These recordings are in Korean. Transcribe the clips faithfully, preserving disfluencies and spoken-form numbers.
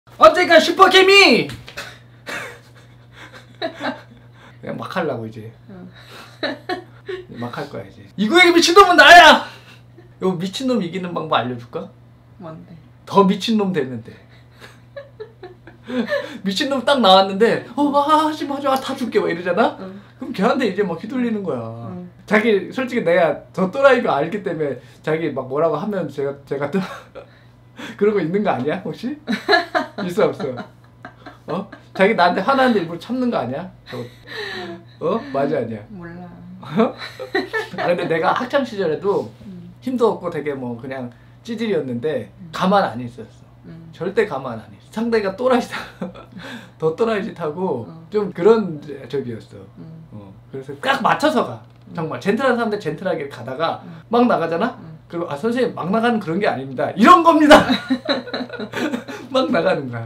언제까 슈퍼개미! 그냥 막 하려고 이제. 응. 막 할 거야 이제. 이 구역의 미친놈은 나야! 요 미친놈 이기는 방법 알려줄까? 뭔데? 더 미친놈 됐는데. 미친놈 딱 나왔는데 어 아, 하지마 하지마 다 줄게 막 이러잖아? 응. 그럼 걔한테 이제 막 휘둘리는 거야. 응. 자기 솔직히 내가 더 또라이를 알기 때문에 자기 막 뭐라고 하면 제가 제가 또 그러고 있는 거 아니야 혹시? 있어 없어? 어? 자기 나한테 화나는데 일부러 참는 거 아니야? 저, 어? 맞아 아니야? 몰라. 아 근데 내가 학창 시절에도 음. 힘도 없고 되게 뭐 그냥 찌질이었는데 음. 가만 안 있었어. 음. 절대 가만 안 있어. 상대가 또라이 더 또라이 짓 하고 음. 좀 그런 적이었어. 음. 어. 그래서 딱 맞춰서 가. 정말 젠틀한 사람들 젠틀하게 가다가 음. 막 나가잖아? 음. 그리고 아 선생님 막 나가는 그런 게 아닙니다. 이런 겁니다. 막 나가는 거야.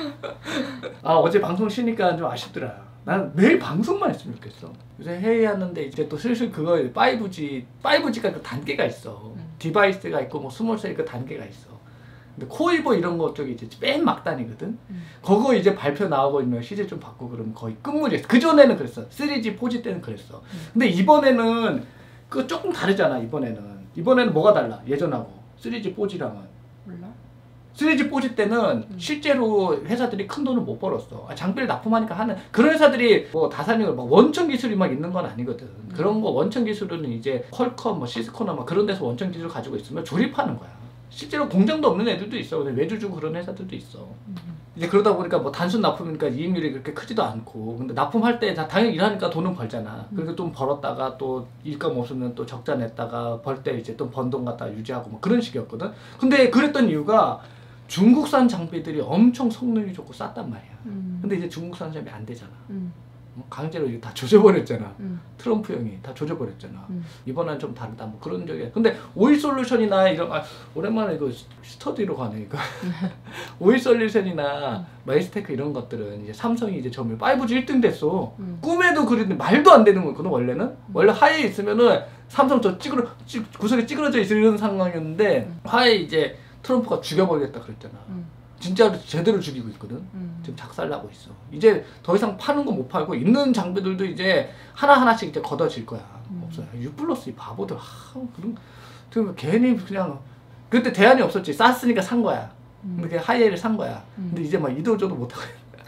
아 어제 방송 쉬니까 좀 아쉽더라. 난 매일 방송만 했으면 좋겠어. 요새 회의하는데 이제 또 슬슬 그거 파이브 지 파이브 지가 그 단계가 있어. 음. 디바이스가 있고 뭐 스몰셀 그 단계가 있어. 근데 코이버 이런 거 쪽이 이제 맨 막단이거든. 음. 그거 이제 발표 나오고 있는 시제 좀 받고 그러면 거의 끝물이었어. 그 전에는 그랬어. 쓰리 지, 포 지 때는 그랬어. 음. 근데 이번에는 그 조금 다르잖아. 이번에는 이번에는 뭐가 달라? 예전하고 쓰리 지, 포 지랑은. 몰라? 쓰리 지, 포 지 때는 음. 실제로 회사들이 큰 돈을 못 벌었어. 장비를 납품하니까 하는 그런 회사들이 뭐 다산육을 막 원천 기술이 막 있는 건 아니거든. 음. 그런 거 원천 기술은 이제 퀄컴, 뭐 시스코나 막 그런 데서 원천 기술 가지고 있으면 조립하는 거야. 실제로 공장도 없는 애들도 있어. 근데 외주 주고 그런 회사들도 있어. 음. 이제 그러다 보니까 뭐 단순 납품이니까 이익률이 그렇게 크지도 않고, 근데 납품할 때 다 당연히 일하니까 돈은 벌잖아. 음. 그리고 좀 벌었다가 또 일감 없으면 또 적자 냈다가 벌 때 이제 또 번 돈 갖다가 유지하고 뭐 그런 식이었거든. 근데 그랬던 이유가 중국산 장비들이 엄청 성능이 좋고 쌌단 말이야. 음. 근데 이제 중국산 장비 안 되잖아. 음. 강제로 이거 다 조져버렸잖아. 음. 트럼프 형이 다 조져버렸잖아. 음. 이번엔 좀 다르다 뭐 그런 적이. 근데 오일 솔루션이나 이런 아, 오랜만에 이거 스터디로 가네 이거. 오일 솔루션이나 음. 마이스테크 이런 것들은 이제 삼성이 이제 점유율 파이브 지 일 등 됐어. 음. 꿈에도 그랬는데 말도 안 되는 거거든 원래는. 음. 원래 하이에 있으면은 삼성 저 찌그러 찌, 구석에 찌그러져 있는 이런 상황이었는데 음. 하이에 이제 트럼프가 죽여버리겠다 그랬잖아. 음. 진짜로 제대로 죽이고 있거든. 음. 지금 작살나고 있어. 이제 더 이상 파는 거 못 팔고 있는 장비들도 이제 하나하나씩 이제 걷어질 거야. 음. 없어요. U 플러스 이 바보들. 하, 그런, 그런 괜히 그냥 그때 대안이 없었지. 쌌으니까 산 거야. 음. 근데 하이에를 산 거야. 음. 근데 이제 막 이도저도 못하고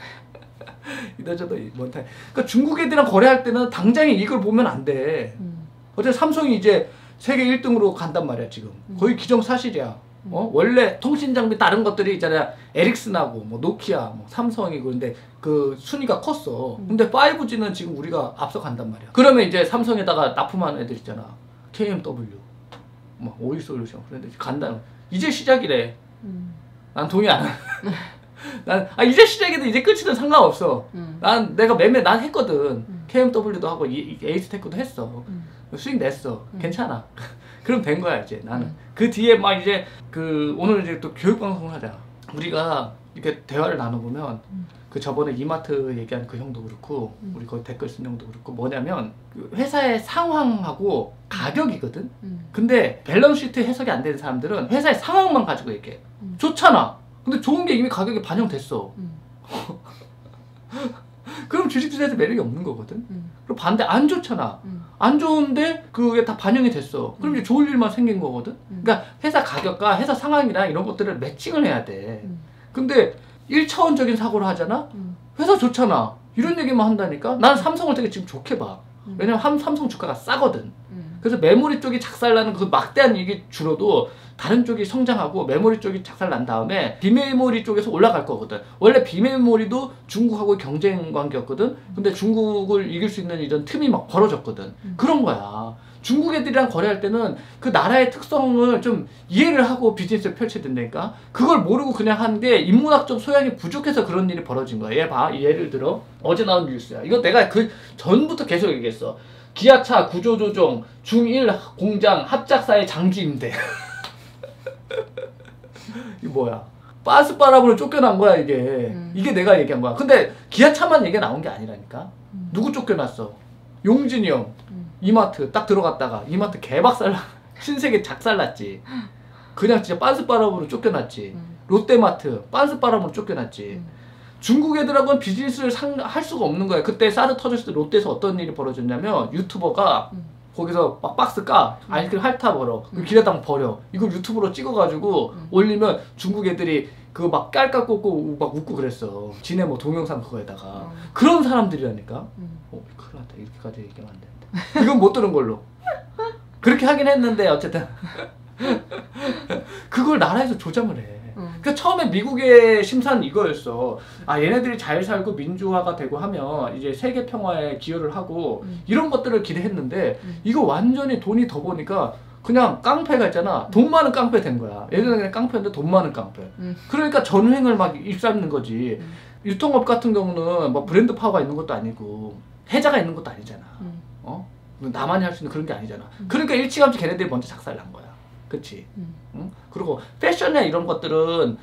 이도저도 못해. 그러니까 중국 애들이랑 거래할 때는 당장에 이걸 보면 안 돼. 음. 어차피 삼성이 이제 세계 일 등으로 간단 말이야 지금. 음. 거의 기정사실이야. 어? 원래 통신 장비 다른 것들이 있잖아. 에릭슨하고 뭐 노키아, 뭐 삼성이고 근데 그 순위가 컸어. 음. 근데 파이브 지는 지금 우리가 앞서 간단 말이야. 그러면 이제 삼성에다가 납품하는 애들 있잖아. 케이엠더블유, 뭐 오일 솔루션 그런 데 간다. 이제 시작이래. 음. 난 동의 안 해. 난 아 이제 시작이든 이제 끝이든 상관없어. 음. 난 내가 매매 난 했거든. 음. 케이엠더블유도 하고 이, 에이스테크도 했어. 음. 수익 냈어. 음. 괜찮아. 그럼 된 거야 이제 나는. 음. 그 뒤에 막 이제 그 오늘 이제 또 교육 방송을 하자. 우리가 이렇게 대화를 나눠보면 음. 그 저번에 이마트 얘기한 그 형도 그렇고 음. 우리 거기 댓글 쓴 형도 그렇고 뭐냐면 그 회사의 상황하고 가격이거든. 음. 근데 밸런스 시트 해석이 안 되는 사람들은 회사의 상황만 가지고 얘기해. 음. 좋잖아. 근데 좋은 게 이미 가격에 반영됐어. 음. 그럼 주식 투자에서 매력이 없는 거거든. 음. 그리고 반대 안 좋잖아. 음. 안 좋은데 그게 다 반영이 됐어. 그럼 이제 좋을 일만 생긴 거거든. 음. 그러니까 회사 가격과 회사 상황이랑 이런 것들을 매칭을 해야 돼. 음. 근데 일 차원적인 사고를 하잖아. 음. 회사 좋잖아. 이런 얘기만 한다니까. 난 삼성을 되게 지금 좋게 봐. 음. 왜냐면 삼성 주가가 싸거든. 음. 그래서 메모리 쪽이 작살나는 그 막대한 이익이 줄어도 다른 쪽이 성장하고 메모리 쪽이 작살난 다음에 비메모리 쪽에서 올라갈 거거든. 원래 비메모리도 중국하고 경쟁 관계였거든. 근데 중국을 이길 수 있는 이런 틈이 막 벌어졌거든. 음. 그런 거야. 중국 애들이랑 거래할 때는 그 나라의 특성을 좀 이해를 하고 비즈니스를 펼쳐야 된다니까. 그걸 모르고 그냥 한 게 인문학적 소양이 부족해서 그런 일이 벌어진 거야. 얘 봐. 예를 들어 어제 나온 뉴스야. 이거 내가 그 전부터 계속 얘기했어. 기아차 구조조정 중일 공장 합작사의 장주 임대. 이게 뭐야? 빠스바람으로 쫓겨난 거야 이게. 음. 이게 내가 얘기한 거야. 근데 기아차만 얘기가 나온 게 아니라니까. 음. 누구 쫓겨났어? 용진이 형. 음. 이마트 딱 들어갔다가 이마트 개박살 신세계 작살났지. 그냥 진짜 빠스바람으로 쫓겨났지. 음. 롯데마트 빤스바람으로 쫓겨났지. 음. 중국 애들하고는 비즈니스를 상, 할 수가 없는 거야. 그때 사드 터졌을 때 롯데에서 어떤 일이 벌어졌냐면 유튜버가 음. 거기서 막 박스 까 음. 아이스크림 핥아 버려. 음. 길에다 버려. 이걸 유튜브로 찍어가지고 음. 올리면 중국 애들이 그거 막 깔깔 꽂고 막 웃고 그랬어. 지네 뭐 동영상 그거에다가. 음. 그런 사람들이라니까. 음. 어, 큰일 났다. 이렇게까지 얘기하면 안 되는데. 이건 못 들은 걸로. 그렇게 하긴 했는데 어쨌든 그걸 나라에서 조장을 해. 음. 그러니까 처음에 미국의 심사는 이거였어. 아 얘네들이 잘 살고 민주화가 되고 하면 이제 세계 평화에 기여를 하고 음. 이런 것들을 기대했는데 음. 이거 완전히 돈이 더 보니까 그냥 깡패가 있잖아. 돈 많은 깡패 된 거야. 예전에 그냥 깡패인데 돈 많은 깡패. 음. 그러니까 전횡을 막 입삼는 거지. 음. 유통업 같은 경우는 뭐 브랜드 파워가 있는 것도 아니고 해자가 있는 것도 아니잖아. 음. 어? 나만이 할 수 있는 그런 게 아니잖아. 음. 그러니까 일찌감치 걔네들이 먼저 작살난 거야. 그치? 음. 응? 그리고 패션이나 이런 것들은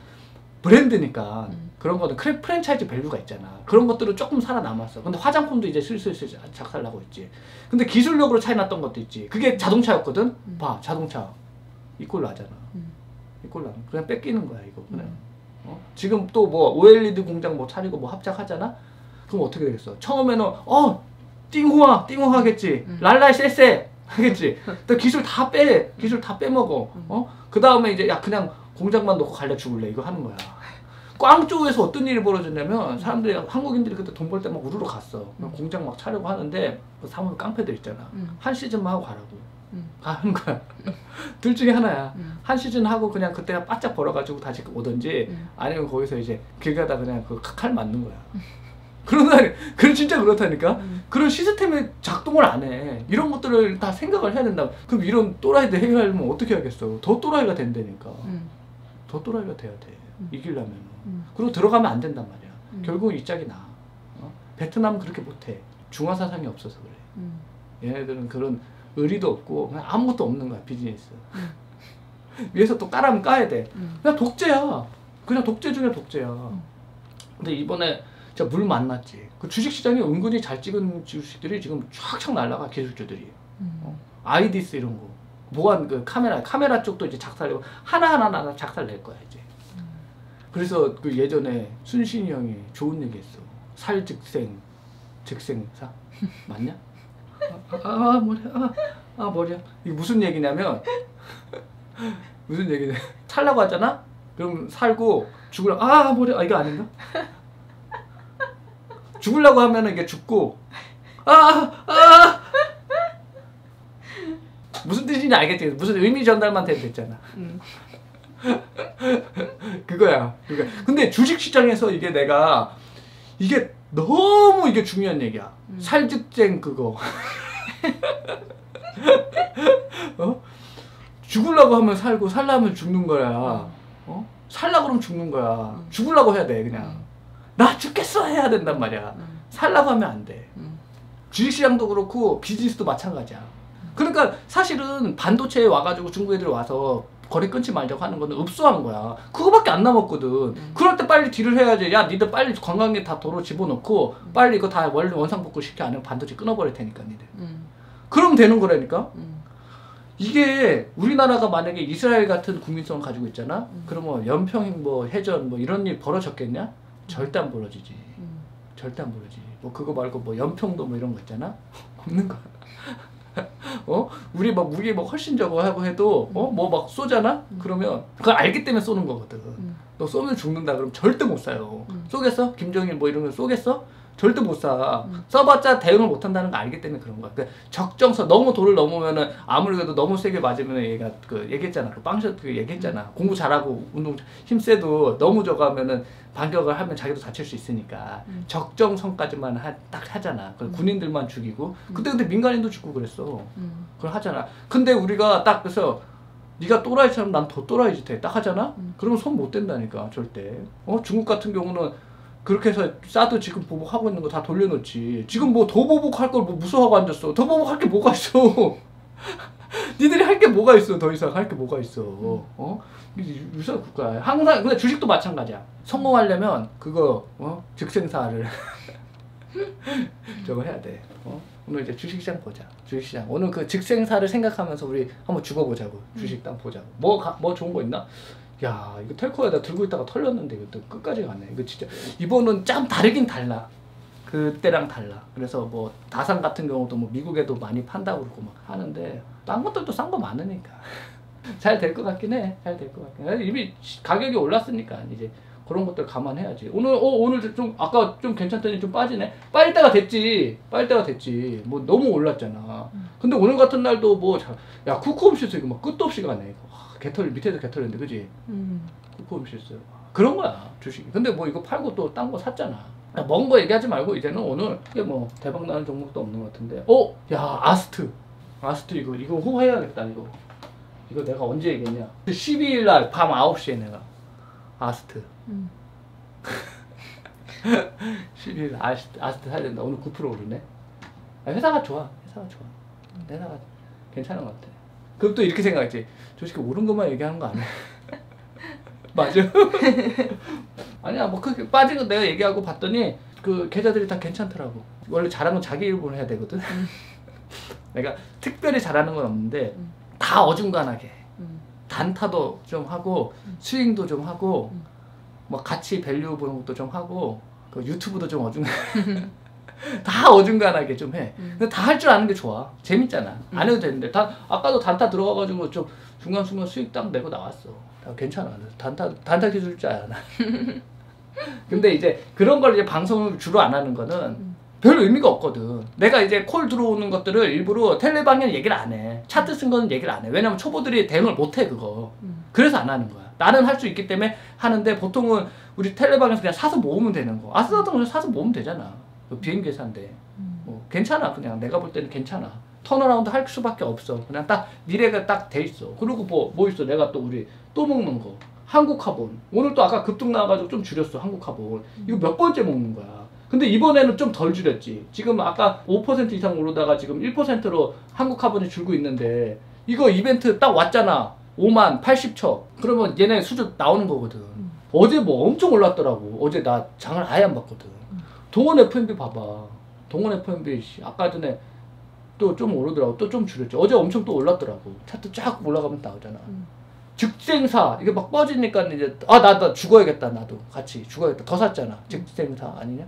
브랜드니까 음. 그런 거는 크래, 프랜차이즈 밸류가 있잖아. 그런 것들은 조금 살아남았어. 근데 화장품도 이제 슬슬슬 작살나고 있지. 근데 기술력으로 차이 났던 것도 있지. 그게 자동차였거든? 음. 봐, 자동차. 이 꼴 나잖아. 음. 이 꼴 나. 그냥 뺏기는 거야, 이거. 그냥. 음. 어? 지금 또 뭐 오엘이디 공장 뭐 차리고 뭐 합작하잖아? 그럼 어떻게 되겠어? 처음에는 어! 띵호아! 띵호 하겠지. 음. 랄랄 쎄쎄! 하겠지. 또 기술 다 빼. 기술 다 빼먹어. 음. 어? 그 다음에 이제 야 그냥 공장만 놓고 갈래 죽을래. 이거 하는 거야. 꽝조에서 어떤 일이 벌어졌냐면 사람들이 한국인들이 그때 돈 벌 때 막 우르르 갔어. 음. 공장 막 차려고 하는데 그 사무실 깡패들 있잖아. 음. 한 시즌만 하고 가라고. 음. 가는 거야. 둘 중에 하나야. 음. 한 시즌 하고 그냥 그때 바짝 벌어가지고 다시 오든지 음. 아니면 거기서 이제 길 가다 그냥 그 칼 맞는 거야. 그러다, 그건 진짜 그렇다니까? 음. 그런 시스템이 작동을 안 해. 이런 것들을 다 생각을 해야 된다. 그럼 이런 또라이들 해결하려면 어떻게 하겠어? 더 또라이가 된다니까. 음. 더 또라이가 돼야 돼. 음. 이기려면. 음. 그리고 들어가면 안 된단 말이야. 음. 결국은 이 짝이 나. 어? 베트남은 그렇게 못해. 중화사상이 없어서 그래. 음. 얘네들은 그런 의리도 없고 그냥 아무것도 없는 거야, 비즈니스. 음. 위에서 또 까라면 까야 돼. 음. 그냥 독재야. 그냥 독재 중에 독재야. 근데 이번에 진짜 물 만났지. 그 주식시장에 은근히 잘 찍은 주식들이 지금 쫙쫙 날라가, 기술주들이. 음. 어. 아이디스 이런 거. 보안 그 카메라, 카메라 쪽도 이제 작살내고 하나하나 하나 작살 낼 거야, 이제. 음. 그래서 그 예전에 순신이 형이 좋은 얘기 했어. 살즉생, 즉생사. 맞냐? 아, 아, 아 머리야. 아, 아 머리야. 이게 무슨 얘기냐면 무슨 얘기냐. 살라고 하잖아? 그럼 살고 죽으려고 아 머리야. 아 이거 아닌가? 죽으려고 하면은 이게 죽고 아 아 무슨 뜻인지 알겠지? 무슨 의미 전달만 되면 됐잖아. 음. 그거야. 그거. 근데 주식 시장에서 이게 내가 이게 너무 이게 중요한 얘기야. 음. 살즉생 그거. 어? 죽으려고 하면 살고 살려면 죽는 거야. 어? 살려고 그러면 죽는 거야. 음. 죽으려고 해야 돼 그냥. 음. 나 죽겠어 해야 된단 말이야. 음. 살려고 하면 안 돼. 음. 주식시장도 그렇고 비즈니스도 마찬가지야. 그러니까 사실은 반도체에 와가지고 중국 애들이 와서 거래 끊지 말자고 하는 거는 읍소한 거야. 그거밖에 안 남았거든. 음. 그럴 때 빨리 딜을 해야지. 야 니들 빨리 관광객 다 도로 집어넣고 음. 빨리 이거 다 원래 원상복구 시켜. 아니면 반도체 끊어버릴 테니까 니들. 음. 그럼 되는 거라니까. 음. 이게 우리나라가 만약에 이스라엘 같은 국민성을 가지고 있잖아. 음. 그러면 연평 뭐 해전 뭐 이런 일 벌어졌겠냐? 절대 안 벌어지지. 음. 절대 안 벌어지지. 뭐 그거 말고 뭐 연평도 뭐 이런 거 있잖아. 없는 거야. 어? 우리 막 무기 뭐 훨씬 저거 하고 해도 어? 뭐 막 쏘잖아? 음. 그러면 그걸 알기 때문에 쏘는 거거든. 음. 너 쏘면 죽는다 그럼 절대 못 쏴요. 음. 쏘겠어? 김정일 뭐 이런 거 쏘겠어? 절대 못 쏴. 음. 쏴봤자 대응을 못 한다는 거 알기 때문에 그런 거야. 그 적정선 너무 도를 넘으면은 아무리 그래도 너무 세게 맞으면 얘가 그 얘기했잖아. 그 빵샷 그 얘기했잖아. 음. 공부 잘하고 운동 힘세도 너무 저거 하면은 반격을 하면 자기도 다칠 수 있으니까 음. 적정선까지만 하, 딱 하잖아. 그 음. 군인들만 죽이고 음. 그때 근데 민간인도 죽고 그랬어. 음. 그걸 하잖아. 근데 우리가 딱 그래서 네가 또라이처럼 난 더 또라이 짓해 딱 하잖아. 음. 그러면 손 못 댄다니까 절대. 어 중국 같은 경우는 그렇게 해서 사드 지금 보복하고 있는 거 다 돌려놓지. 지금 뭐 더 보복할 걸 뭐 무서워하고 앉았어. 더 보복할 게 뭐가 있어. 니들이 할 게 뭐가 있어. 더 이상 할 게 뭐가 있어. 어? 유사 국가야. 항상 근데 주식도 마찬가지야. 성공하려면 그거 어? 즉생사를 저거 해야 돼. 어? 오늘 이제 주식시장 보자. 주식시장. 오늘 그 즉생사를 생각하면서 우리 한번 죽어보자고. 주식 딱 보자고. 뭐, 가, 뭐 좋은 거 있나? 야 이거 텔코에다 들고 있다가 털렸는데 이거 또 끝까지 가네. 이거 진짜 이번은 좀 다르긴 달라. 그때랑 달라. 그래서 뭐 다산 같은 경우도 뭐 미국에도 많이 판다고 그러고 막 하는데 딴 것들도 싼 거 많으니까 잘 될 것 같긴 해. 잘 될 것 같긴 해. 이미 가격이 올랐으니까 이제 그런 것들 감안해야지. 오늘 어 오늘 좀 아까 좀 괜찮더니 좀 빠지네. 빠질 때가 됐지. 빠질 때가 됐지. 뭐 너무 올랐잖아. 근데 오늘 같은 날도 뭐 야 쿠쿠홈쇼스 이거 막 끝도 없이 가네. 와, 개털 밑에도 개털인데 그지? 음. 쿠쿠홈쇼스 그런 거야 주식이. 근데 뭐 이거 팔고 또 딴 거 샀잖아. 먹은 거 얘기하지 말고 이제는 오늘 이게 뭐 대박 나는 종목도 없는 것 같은데. 어? 야 아스트. 아스트 이거 이거 후회해야겠다 이거. 이거 내가 언제 얘기했냐? 십이 일 날 밤 아홉 시에 내가 아스트. 음. 십이 일 아스트, 아스트 사야 된다. 오늘 구 퍼센트 오르네. 아, 회사가 좋아. 회사가 좋아. 회사가 괜찮은 것 같아. 그럼 또 이렇게 생각했지. 솔직히 오른 것만 얘기하는 거 아니야? 맞아. 아니야 뭐 그 빠진 거 내가 얘기하고 봤더니 그 계좌들이 다 괜찮더라고. 원래 잘하는 건 자기 일부러 해야 되거든. 음. 내가 특별히 잘하는 건 없는데 음. 다 어중간하게 음. 단타도 좀 하고 음. 스윙도 좀 하고 음. 뭐 같이 밸류 보는 것도 좀 하고 그 유튜브도 좀 어중간 다 어중간하게 좀 해. 음. 근데 다 할 줄 아는 게 좋아. 재밌잖아. 음. 안 해도 되는데 다 아까도 단타 들어가가지고 좀 중간중간 수익 딱 내고 나왔어. 괜찮아. 단타 단타 기술 줄 알아. 근데 이제 그런 걸 이제 방송을 주로 안 하는 거는 음. 별 의미가 없거든. 내가 이제 콜 들어오는 것들을 일부러 텔레방에 얘기를 안 해. 차트 쓴 거는 얘기를 안 해. 왜냐면 초보들이 대응을 못 해 그거. 음. 그래서 안 하는 거야. 나는 할 수 있기 때문에 하는데 보통은 우리 텔레방에서 그냥 사서 모으면 되는 거. 아스나도 그냥 사서 모으면 되잖아. 비행기 회사인데. 음. 뭐 괜찮아. 그냥 내가 볼 때는 괜찮아. 턴어라운드 할 수밖에 없어. 그냥 딱 미래가 딱 돼 있어. 그리고 뭐, 뭐 있어. 내가 또 우리 또 먹는 거. 한국화본. 오늘 또 아까 급등 나와가지고 좀 줄였어. 한국화본. 이거 몇 번째 먹는 거야. 근데 이번에는 좀 덜 줄였지. 지금 아까 오 퍼센트 이상 오르다가 지금 일 퍼센트로 한국화본이 줄고 있는데 이거 이벤트 딱 왔잖아. 오만 팔십 초. 그러면 얘네 수준 나오는 거거든. 음. 어제 뭐 엄청 올랐더라고. 어제 나 장을 아예 안 봤거든. 음. 동원 에프엠비 봐봐. 동원 에프엠비 아까 전에 또 좀 오르더라고. 또 좀 줄였죠. 어제 엄청 또 올랐더라고. 차트 쫙 올라가면 나오잖아. 음. 즉생사 이게 막 빠지니까 이제 아 나 나 죽어야겠다. 나도 같이 죽어야겠다. 더 샀잖아. 즉생사 아니냐?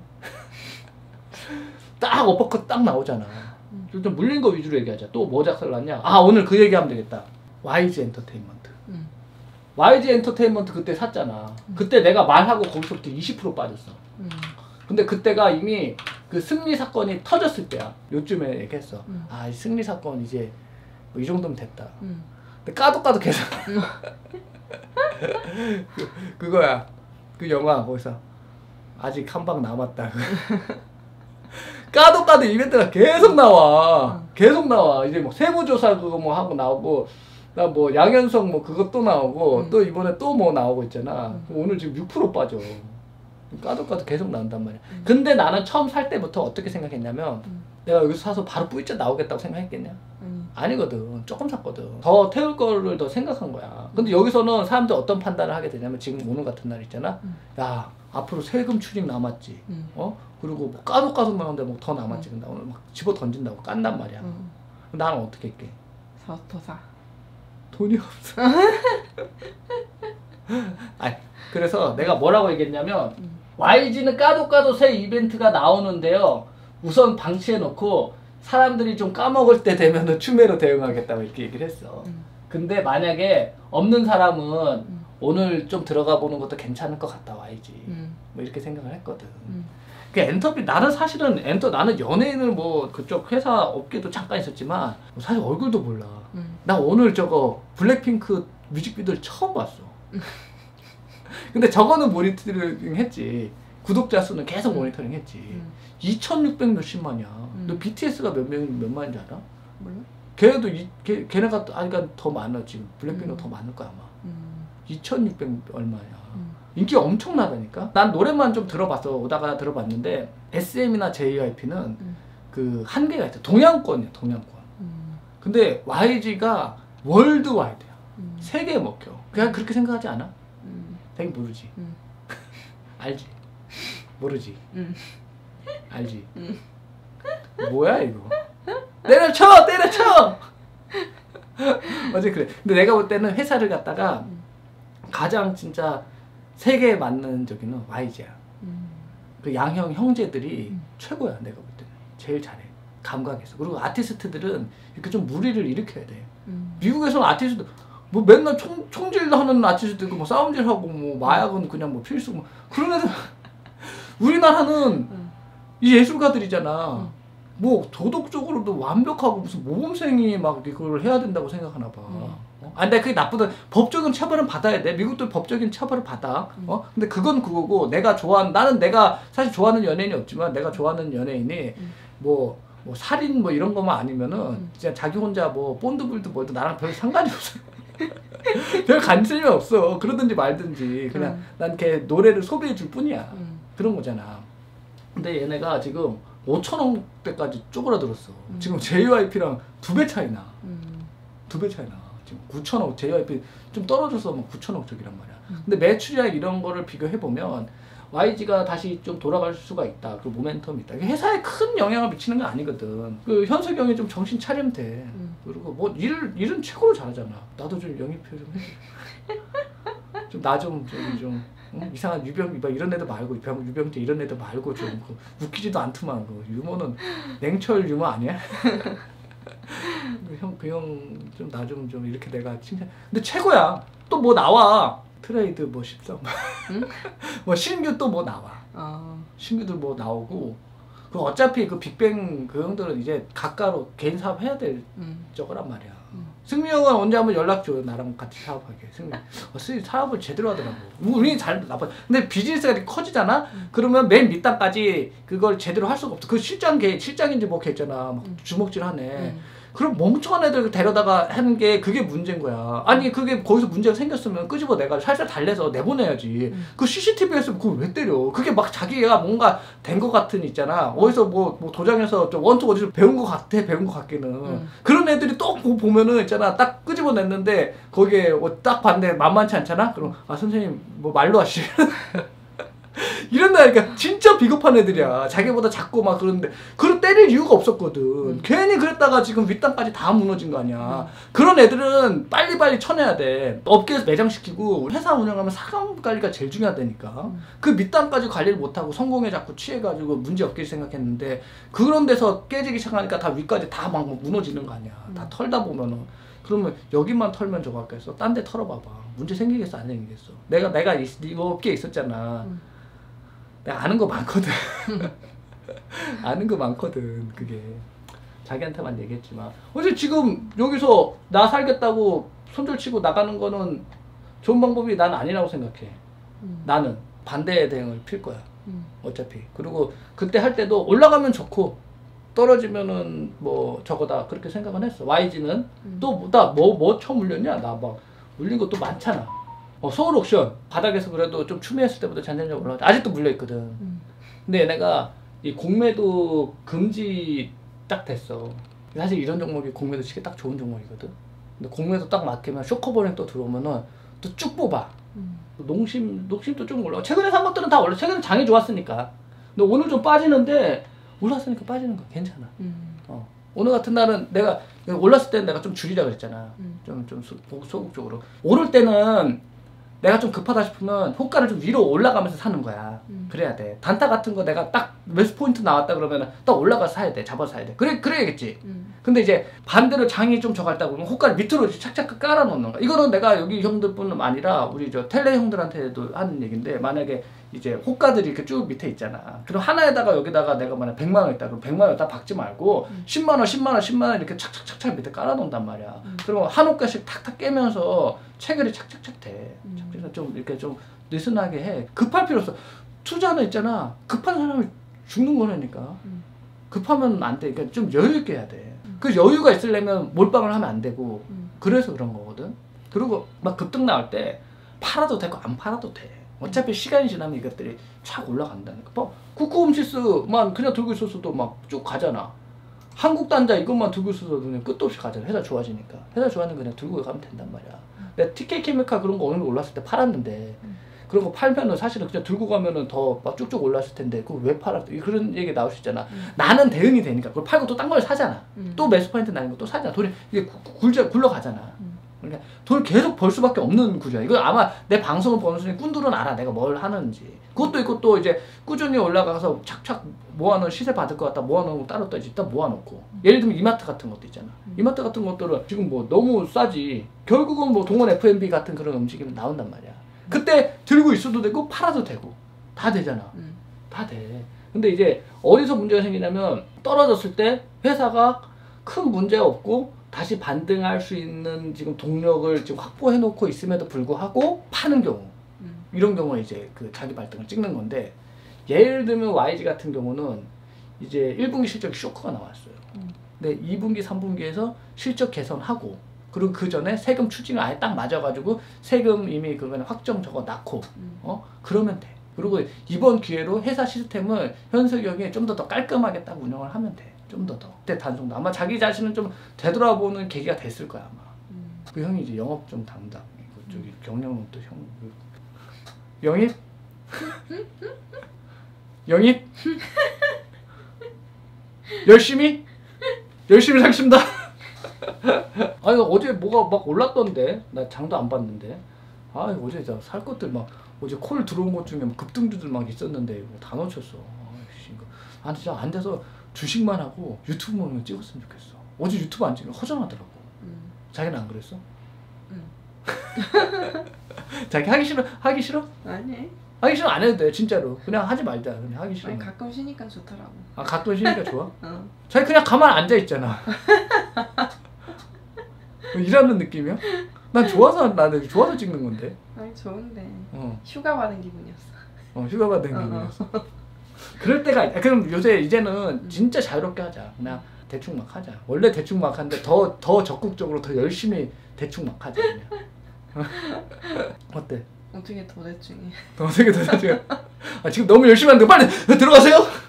딱 어퍼컷 딱 나오잖아. 음. 좀 물린 거 위주로 얘기하자. 또 뭐 작살났냐? 아 오늘 그 얘기하면 되겠다. 와이지 엔터테인먼트. 음. 와이지 엔터테인먼트 그때 샀잖아. 음. 그때 내가 말하고 거기서부터 이십 퍼센트 빠졌어. 음. 근데 그때가 이미 그 승리 사건이 터졌을 때야. 요즘에 얘기했어. 음. 아, 이 승리 사건 이제 뭐 이 정도면 됐다. 음. 근데 까도 까도 계속. 음. 그, 그거야. 그 영화 거기서 아직 한 방 남았다. 까도 까도 이벤트가 계속 나와. 음. 계속 나와. 이제 뭐 세무조사 그거 뭐 하고 나오고. 나 뭐 양현석 뭐 그것도 나오고 음. 또 이번에 또 뭐 나오고 있잖아. 음. 오늘 지금 육 퍼센트 빠져. 까도 까도 계속 나온단 말이야. 음. 근데 나는 처음 살 때부터 어떻게 생각했냐면 음. 내가 여기서 사서 바로 뿌이째 나오겠다고 생각했겠냐? 음. 아니거든. 조금 샀거든. 더 태울 거를 더 생각한 거야. 근데 여기서는 사람들 어떤 판단을 하게 되냐면 지금 오늘 같은 날 있잖아. 음. 야 앞으로 세금 추징 남았지. 음. 어? 그리고 뭐 까도 까도 나오는데 뭐 더 남았지. 근데 오늘 막 집어 던진다고 깐단 말이야. 음. 나는 어떻게 할게? 사, 더 사. 돈이 없어. 아니, 그래서 내가 뭐라고 얘기했냐면 음. 와이지는 까도 까도 새 이벤트가 나오는데요. 우선 방치해 놓고 사람들이 좀 까먹을 때 되면은 추매로 대응하겠다고 이렇게 얘기를 했어. 음. 근데 만약에 없는 사람은 음. 오늘 좀 들어가 보는 것도 괜찮을 것 같다 와이지. 음. 뭐 이렇게 생각을 했거든. 음. 그 엔터비 나는 사실은 엔터 나는 연예인을 뭐 그쪽 회사 업계도 잠깐 있었지만 사실 얼굴도 몰라. 음. 나 오늘 저거 블랙핑크 뮤직비디오를 처음 봤어. 근데 저거는 모니터링 했지. 구독자 수는 계속 음. 모니터링 했지. 음. 이천육백 몇십만이야. 음. 너 비티에스가 몇 명이 몇 만인지 알아? 몰라? 걔네도 이, 걔, 걔네가 아니까 더 많아 지금. 블랙핑크가 음. 더 많을 거야 아마. 음. 이천육백 얼마야. 음. 인기 엄청나다니까. 난 노래만 좀 들어봤어. 오다가 들어봤는데 에스엠이나 제이와이피는 음. 그 한계가 있어. 동양권이야 동양권. 음. 근데 와이지가 월드와이드야. 음. 세계에 먹혀. 그냥 그렇게 생각하지 않아? 음. 되게 모르지. 음. 알지? 모르지. 음. 알지? 음. 뭐야 이거? 때려쳐! 때려쳐! 어제 그래. 근데 내가 볼 때는 회사를 갖다가 음. 가장 진짜 세계에 맞는 저기는 와이지야. 음. 그 양형 형제들이 음. 최고야 내가 볼 때는. 제일 잘해. 감각에서. 그리고 아티스트들은 이렇게 좀 무리를 일으켜야 돼. 음. 미국에서는 아티스트 뭐 맨날 총, 총질 하는 아티스트 있고 뭐 싸움질하고 뭐 마약은 그냥 뭐 필수 뭐 그런 애들 우리나라는 음. 이 예술가들이잖아. 음. 뭐 도덕적으로도 완벽하고 무슨 모범생이 막 이걸 해야 된다고 생각하나 봐. 음. 어? 아 근데 그게 나쁘다. 법적인 처벌은 받아야 돼. 미국도 법적인 처벌을 받아. 음. 어? 근데 그건 그거고 내가 좋아하는 나는 내가 사실 좋아하는 연예인이 없지만 내가 좋아하는 연예인이 음. 뭐, 뭐 살인 뭐 이런 것만 아니면은 음. 진짜 자기 혼자 뭐 본드불드 뭐도 나랑 별 상관이 없어. 별 관심이 없어. 그러든지 말든지 그냥 음. 난 걔 노래를 소비해 줄 뿐이야. 음. 그런 거잖아. 근데 얘네가 지금 오천억대까지 쪼그라들었어. 음. 지금 제이와이피랑 두 배 차이 나. 음. 두 배 차이 나. 지금 구천억, 제이와이피 좀 떨어져서 뭐 구천억 쪽이란 말이야. 음. 근데 매출이랑 이런 거를 비교해보면 와이지가 다시 좀 돌아갈 수가 있다. 그 모멘텀이 있다. 회사에 큰 영향을 미치는 건 아니거든. 그 현석영이 좀 정신 차리면 돼. 음. 그리고 뭐 일, 일은 최고로 잘하잖아. 나도 좀 영입해 좀 해. 좀 나 좀 좀 좀 응? 이상한 유병 막 이런 애들 말고 유병 유병재 이런 애들 말고 좀 그, 웃기지도 않더만 그 유머는 냉철 유머 아니야? 형 그 형 좀 나 좀 좀 이렇게 내가 칭찬. 근데 최고야. 또 뭐 나와. 트레이드 뭐 십삼. 응? 뭐 신규 또 뭐 나와. 어. 신규들 뭐 나오고. 그 어차피 그 빅뱅 그 형들은 이제 각가로 개인 사업 해야 될 음. 저거란 말이야. 음. 승미 형은 언제 한번 연락 줘. 나랑 같이 사업하게. 승미. 어, 승미 사업을 제대로 하더라고. 우리 잘 나빠. 근데 비즈니스가 이렇게 커지잖아. 음. 그러면 맨 밑단까지 그걸 제대로 할 수가 없어. 그 실장 걔 실장인지 뭐 걔 있잖아. 막 음. 주먹질하네. 음. 그럼 멍청한 애들 데려다가 하는 게 그게 문제인 거야. 아니 그게 거기서 문제가 생겼으면 끄집어 내가 살살 달래서 내보내야지. 음. 그 씨씨티비에서 그걸 왜 때려? 그게 막 자기가 뭔가 된 거 같은 있잖아. 어디서 뭐, 뭐 도장에서 좀 원투 어디서 배운 거 같아. 배운 거 같기는. 음. 그런 애들이 또 보면은 있잖아. 딱 끄집어 냈는데 거기에 딱 봤는데 만만치 않잖아. 그럼 아 선생님 뭐 말로 하시. 이런다니까 진짜 비겁한 애들이야. 자기보다 작고 막 그러는데 그걸 때릴 이유가 없었거든. 음. 괜히 그랬다가 지금 윗단까지 다 무너진 거 아니야. 음. 그런 애들은 빨리빨리 쳐내야 돼. 업계에서 매장시키고 회사 운영하면 사감 관리가 제일 중요하다니까. 음. 그 밑단까지 관리를 못하고 성공에 자꾸 취해가지고 문제 없게 생각했는데 그런 데서 깨지기 시작하니까 다 위까지 다 막 무너지는 거 아니야. 음. 다 털다 보면은. 그러면 여기만 털면 저거 할겠어. 딴 데 털어봐봐. 문제 생기겠어 안 생기겠어. 내가 내가 이, 이 업계에 있었잖아. 음. 내가 아는 거 많거든. 아는 거 많거든. 그게 자기한테만 얘기했지만 어제 지금 여기서 나 살겠다고 손절치고 나가는 거는 좋은 방법이 난 아니라고 생각해. 음. 나는 반대 대응을 필 거야. 음. 어차피. 그리고 그때 할 때도 올라가면 좋고 떨어지면은 뭐 저거다 그렇게 생각은 했어. 와이지는 음. 또 뭐다 뭐 뭐 처음 물렸냐? 나 막 물린 것도 많잖아. 어, 서울 옥션 바닥에서 그래도 좀 추미했을 때보다 잔잔하게 올라왔다. 아직도 물려있거든. 음. 근데 얘네가 이 공매도 금지 딱 됐어. 사실 이런 종목이 공매도 치기 딱 좋은 종목이거든. 근데 공매도 딱 막히면 쇼커버링 또 들어오면은 또 쭉 뽑아. 음. 농심, 농심도 좀 올라가. 최근에 산 것들은 다 올라. 최근에 장이 좋았으니까. 근데 오늘 좀 빠지는데 올랐으니까 빠지는 거 괜찮아. 음. 어. 오늘 같은 날은 내가 올랐을 때는 내가 좀 줄이라 그랬잖아. 음. 좀, 좀 소극적으로. 오를 때는 내가 좀 급하다 싶으면 호가를 좀 위로 올라가면서 사는 거야. 음. 그래야 돼. 단타 같은 거 내가 딱 매수 포인트 나왔다 그러면 딱 올라가서 사야 돼. 잡아서 사야 돼. 그래, 그래야겠지. 음. 근데 이제 반대로 장이 좀 저갔다 그러면 호가를 밑으로 착착 깔아 놓는 거야. 이거는 내가 여기 형들뿐만 아니라 우리 저 텔레 형들한테도 하는 얘기인데 만약에 이제 호가들이 이렇게 쭉 밑에 있잖아. 그럼 하나에다가 여기다가 내가 만약 백만 원 있다. 그럼 백만 원 딱 박지 말고 음. 십만 원, 십만 원, 십만 원 이렇게 착착착착 밑에 깔아 놓는단 말이야. 음. 그러면 한 호가씩 탁탁 깨면서 체결이 착착착 돼. 음. 그래서 좀 이렇게 좀 느슨하게 해. 급할 필요 없어. 투자는 있잖아. 급한 사람이 죽는 거라니까. 음. 급하면 안 돼. 그러니까 좀 여유 있게 해야 돼. 음. 그 여유가 있으려면 몰빵을 하면 안 되고 음. 그래서 그런 거거든. 그리고 막 급등 나올 때 팔아도 되고 안 팔아도 돼. 어차피 시간이 지나면 이것들이 착 올라간다니까. 뭐 쿠쿠홈시스만 그냥 들고 있었어도 막 쭉 가잖아. 한국단자 이것만 들고 있어도 그냥 끝도 없이 가잖아. 회사 좋아지니까. 회사 좋아지면 그냥 들고 가면 된단 말이야. 음. 내가 티케이케미칼 그런 거 오늘 올랐을 때 팔았는데 음. 그런 거 팔면은 사실은 그냥 들고 가면은 더 막 쭉쭉 올랐을 텐데 그거 왜 팔았어? 그런 얘기 나올 수 있잖아. 음. 나는 대응이 되니까 그걸 팔고 또 딴 걸 사잖아. 음. 또 매수 포인트 나는 거 또 사잖아. 돈이 이게 굴, 굴러 가잖아. 음. 그러니까 돈을 계속 벌 수밖에 없는 구조야. 이거 아마 내 방송을 보는 순간 꾼들은 알아. 내가 뭘 하는지. 그것도 있고 또 이제 꾸준히 올라가서 착착 모아놓은 시세 받을 것 같다 모아놓은 거 따로 따지 일단 모아놓고. 예를 들면 이마트 같은 것도 있잖아. 이마트 같은 것들은 지금 뭐 너무 싸지. 결국은 뭐 동원 에프엠비 같은 그런 음식이 나온단 말이야. 그때 들고 있어도 되고 팔아도 되고 다 되잖아. 다 돼. 근데 이제 어디서 문제가 생기냐면 떨어졌을 때 회사가 큰 문제 없고 다시 반등할 수 있는 지금 동력을 지금 확보해 놓고 있음에도 불구하고 파는 경우 음. 이런 경우에 이제 그 자기 발등을 찍는 건데 예를 들면 와이지 같은 경우는 이제 일 분기 실적 쇼크가 나왔어요. 음. 근데 이 분기, 삼 분기에서 실적 개선하고 그리고 그 전에 세금 추징을 아예 딱 맞아가지고 세금 이미 그거는 확정 적어 놨고 음. 어 그러면 돼. 그리고 이번 기회로 회사 시스템을 현석형이 좀 더 더 깔끔하게 딱 운영을 하면 돼. 좀 더 더. 그때 단속도 아마 자기 자신은 좀 되돌아보는 계기가 됐을 거야 아마. 음. 그 형이 이제 영업 좀 담당. 저기 경영은 또 형. 영입? 영입? 열심히? 열심히 사겠습니다. 아니 어제 뭐가 막 올랐던데 나 장도 안 봤는데. 아 어제 살 것들 막 어제 콜 들어온 것 중에 급등주들 막 있었는데 뭐 다 놓쳤어. 아이씨 이거. 아 진짜 앉아서 주식만 하고 유튜브만 찍었으면 좋겠어. 어제 유튜브 안 찍으면 허전하더라고. 음. 자기는 안 그랬어? 응. 자기 하기 싫어? 하기 싫어? 아니. 하기 싫어 안 해도 돼 진짜로. 그냥 하지 말자. 그냥 하기 싫어. 아니 가끔 쉬니까 좋더라고. 아 가끔 쉬니까 좋아? 어. 자기 그냥 가만 앉아 있잖아. 일하는 느낌이야? 난 좋아서 나는 좋아서 찍는 건데. 아니 좋은데. 어. 휴가 받은 기분이었어. 어 휴가 받은 어, 기분이었어. 어. 그럴 때가 있... 그럼 요새 이제는 진짜 자유롭게 하자. 그냥 대충 막 하자. 원래 대충 막 하는데 더 더 적극적으로 더 열심히 대충 막 하자 그냥. 어때? 어떻게 더 대충해? 어떻게 더 대충? 아 지금 너무 열심히 하는데 빨리 들어가세요.